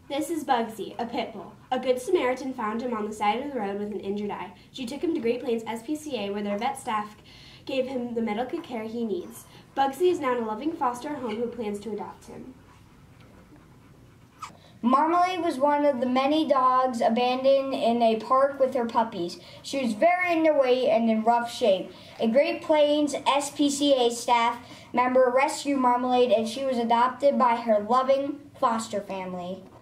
This is Bugsy, a pit bull. A good Samaritan found him on the side of the road with an injured eye. She took him to Great Plains SPCA, where their vet staff gave him the medical care he needs. Bugsy is now in a loving foster home who plans to adopt him. Marmalade was one of the many dogs abandoned in a park with her puppies. She was very underweight and in rough shape. A Great Plains SPCA staff member rescued Marmalade, and she was adopted by her loving foster family.